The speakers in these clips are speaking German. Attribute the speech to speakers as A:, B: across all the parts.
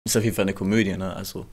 A: Ist auf jeden Fall eine Komödie, ne? Also.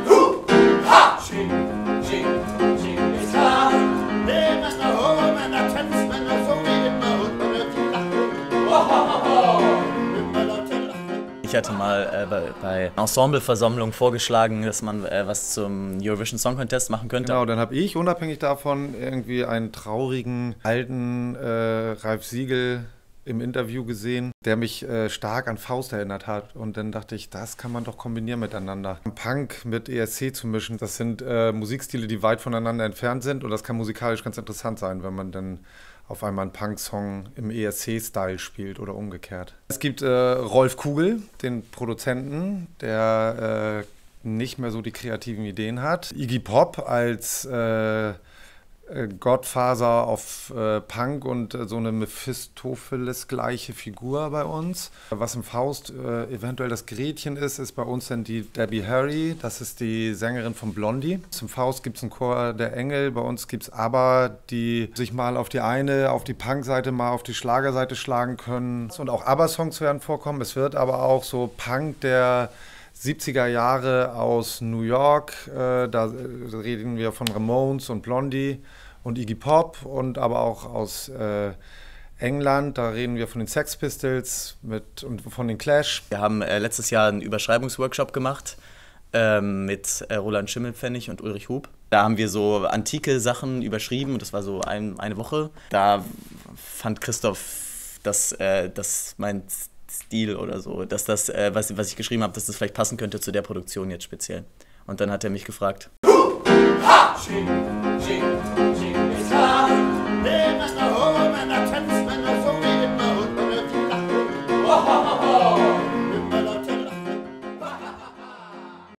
A: Ich hatte mal bei Ensembleversammlung vorgeschlagen, dass man was zum Eurovision Song Contest machen könnte.
B: Genau, dann habe ich unabhängig davon irgendwie einen traurigen alten Ralf Siegel im Interview gesehen, der mich stark an Faust erinnert hat. Und dann dachte ich, das kann man doch kombinieren miteinander. Punk mit ESC zu mischen, das sind Musikstile, die weit voneinander entfernt sind. Und das kann musikalisch ganz interessant sein, wenn man dann auf einmal einen Punk-Song im ESC-Style spielt oder umgekehrt. Es gibt Rolf Kugel, den Produzenten, der nicht mehr so die kreativen Ideen hat. Iggy Pop als Godfather auf Punk und so eine Mephistopheles-gleiche Figur bei uns. Was im Faust eventuell das Gretchen ist bei uns dann die Debbie Harry, das ist die Sängerin von Blondie. Im Faust gibt es einen Chor der Engel, bei uns gibt es ABBA, die sich mal auf die Punk-Seite, mal auf die Schlagerseite schlagen können. Und auch ABBA-Songs werden vorkommen, es wird aber auch so Punk der 70er Jahre aus New York, da reden wir von Ramones und Blondie und Iggy Pop und aber auch aus England, da reden wir von den Sex Pistols und von den Clash.
A: Wir haben letztes Jahr einen Überschreibungsworkshop gemacht mit Roland Schimmelpfennig und Ulrich Hub. Da haben wir so antike Sachen überschrieben und das war so eine Woche. Da fand Christoph, dass mein Stil oder so, dass das, was ich geschrieben habe, dass das vielleicht passen könnte zu der Produktion jetzt speziell. Und dann hat er mich gefragt.